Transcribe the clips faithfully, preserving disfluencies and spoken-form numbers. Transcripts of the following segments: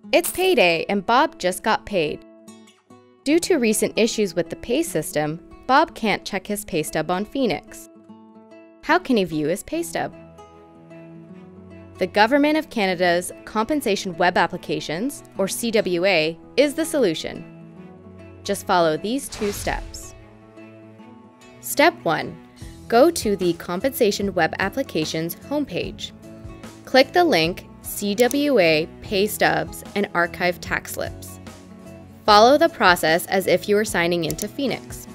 It's payday and Bob just got paid. Due to recent issues with the pay system, Bob can't check his pay stub on Phoenix. How can he view his pay stub? The Government of Canada's Compensation Web Applications, or C W A, is the solution. Just follow these two steps. Step one. Go to the Compensation Web Applications homepage. Click the link C W A Pay Stubs and Archive Tax Slips. Follow the process as if you were signing into Phoenix.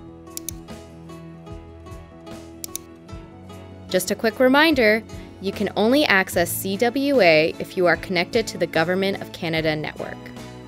Just a quick reminder, you can only access C W A if you are connected to the Government of Canada network.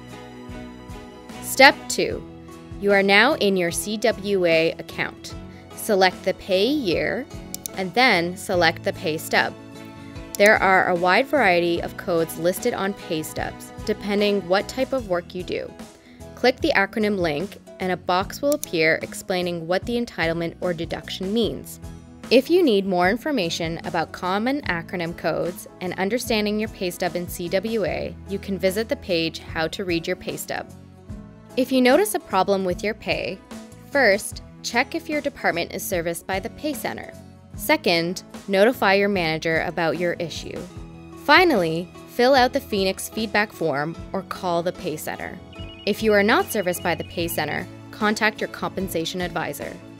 Step two. You are now in your C W A account. Select the pay year and then select the pay stub. There are a wide variety of codes listed on pay stubs, depending what type of work you do. Click the acronym link and a box will appear explaining what the entitlement or deduction means. If you need more information about common acronym codes and understanding your pay stub in C W A, you can visit the page How to Read Your Pay Stub. If you notice a problem with your pay, first, check if your department is serviced by the Pay Center. Second, notify your manager about your issue. Finally, fill out the Phoenix feedback form or call the Pay Center. If you are not serviced by the Pay Center, contact your compensation advisor.